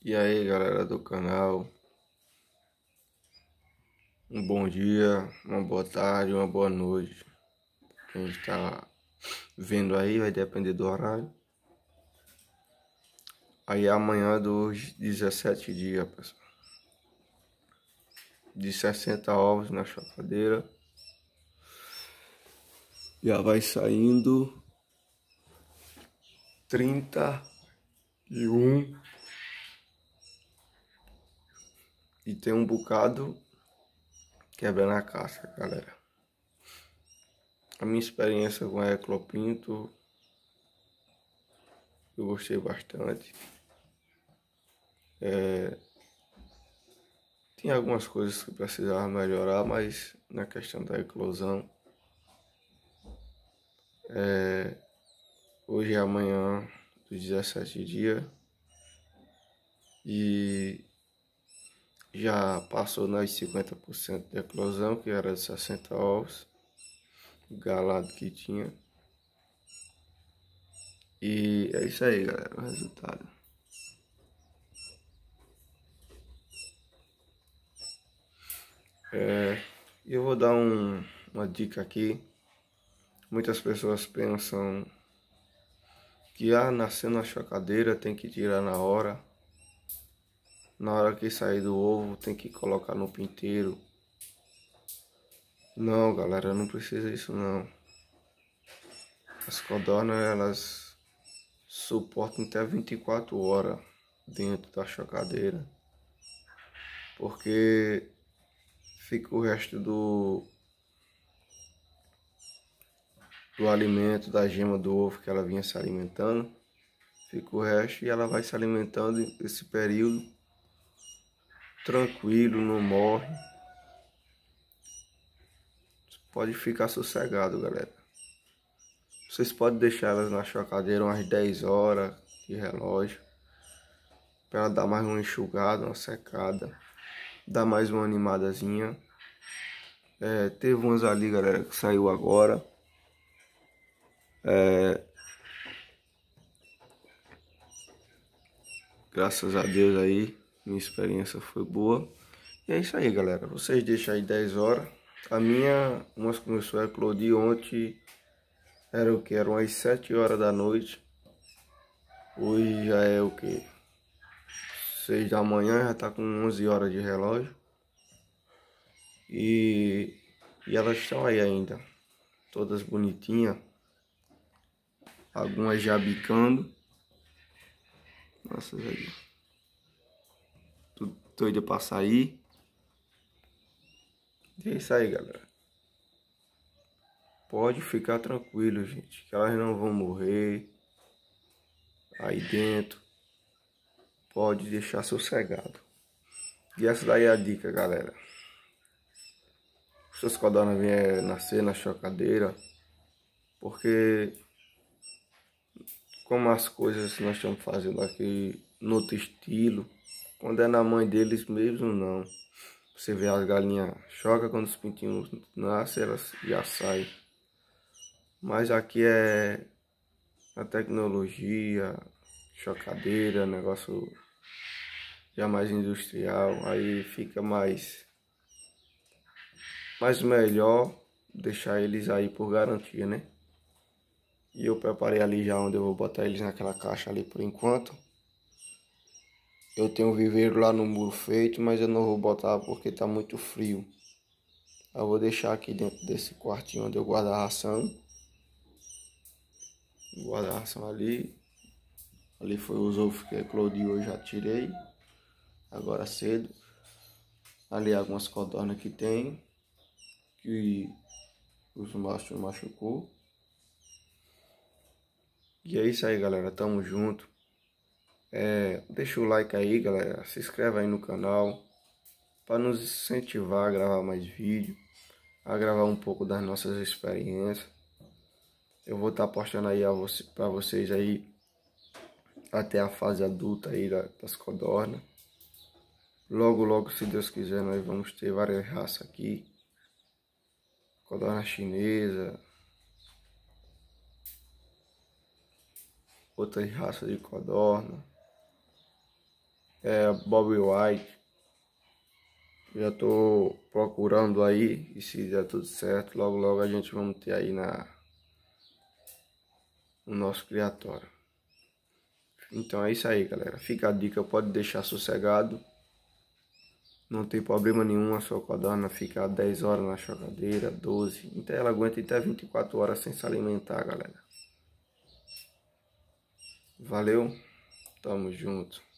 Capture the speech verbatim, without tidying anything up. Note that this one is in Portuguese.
E aí, galera do canal, um bom dia, uma boa tarde, uma boa noite. Quem está vendo aí vai depender do horário. Aí amanhã dos dezessete dias, pessoal. De sessenta ovos na chocadeira. Já vai saindo trinta e um. E tem um bocado quebrando a casca, galera. A minha experiência com a Eclopinto, eu gostei bastante. É, Tinha algumas coisas que precisavam melhorar, mas na questão da eclosão, é, hoje é amanhã dos dezessete dias e já passou nas cinquenta por cento de eclosão, que era de sessenta ovos, o galado que tinha. E é isso aí, galera, o resultado. É, eu vou dar um, uma dica aqui. Muitas pessoas pensam que ah, nasceu na chocadeira, tem que tirar na hora. Na hora que sair do ovo, tem que colocar no pinteiro. Não, galera, não precisa disso não. As codornas, elas suportam até vinte e quatro horas dentro da chocadeira. Porque fica o resto do, do alimento, da gema do ovo que ela vinha se alimentando. Fica o resto e ela vai se alimentando esse período tranquilo, não morre. Pode ficar sossegado, galera. Vocês podem deixar elas na chocadeira umas dez horas de relógio, para ela dar mais uma enxugada, uma secada, dar mais uma animadazinha. É, teve umas ali, galera, que saiu agora. É, graças a Deus aí, minha experiência foi boa. E é isso aí, galera. Vocês deixam aí dez horas. A minha, umas começou a eclodir ontem, era o que? Eram as sete horas da noite. Hoje já é o que? seis da manhã, já tá com onze horas de relógio. E, e elas estão aí ainda, todas bonitinhas. Algumas já bicando. Nossa, velho. Tudo doido pra sair. E é isso aí, galera. Pode ficar tranquilo, gente, que elas não vão morrer aí dentro. Pode deixar sossegado. E essa daí é a dica, galera. Se as codornas vier nascer na chocadeira, porque como as coisas nós estamos fazendo aqui no outro estilo, quando é na mãe deles mesmo, não. Você vê as galinhas choca, quando os pintinhos nascem, elas já saem. Mas aqui é a tecnologia, chocadeira, negócio já mais industrial, aí fica mais, mais melhor deixar eles aí por garantia, né? E eu preparei ali já onde eu vou botar eles naquela caixa ali por enquanto. Eu tenho um viveiro lá no muro feito, mas eu não vou botar porque tá muito frio. Eu vou deixar aqui dentro desse quartinho onde eu guardo a ração. Guardo a ração ali. Ali foi os ovos que eclodiu, eu já tirei. Agora cedo. Ali algumas codornas que tem. Que os machos machucou. E é isso aí, galera. Tamo junto. É, deixa o like aí, galera. Se inscreve aí no canal. Para nos incentivar a gravar mais vídeo. A gravar um pouco das nossas experiências. Eu vou estar postando aí você, para vocês aí até a fase adulta aí das codornas. Logo, logo, se Deus quiser, nós vamos ter várias raças aqui. Codorna chinesa. Outras raças de codorna. é Bob White. Já tô procurando aí, e se der tudo certo, logo logo a gente vamos ter aí na no nosso criatório. Então é isso aí, galera. Fica a dica, pode deixar sossegado. Não tem problema nenhum a sua codorna ficar dez horas na chocadeira, doze. Então ela aguenta até vinte e quatro horas sem se alimentar, galera. Valeu, tamo junto.